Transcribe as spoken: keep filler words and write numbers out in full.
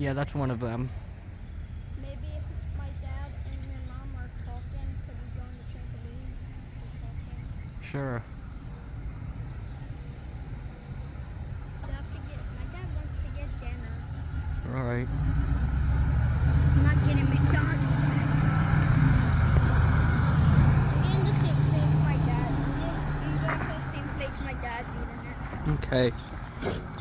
Yeah, that's one of them. Maybe if my dad and my mom are talking, could we go on the trampoline? Just talking. Sure. We have to get. My dad wants to get dinner. All right. I'm not getting McDonald's. I'm getting the same place my dad. I'm going to the same place my dad's eating it. Okay.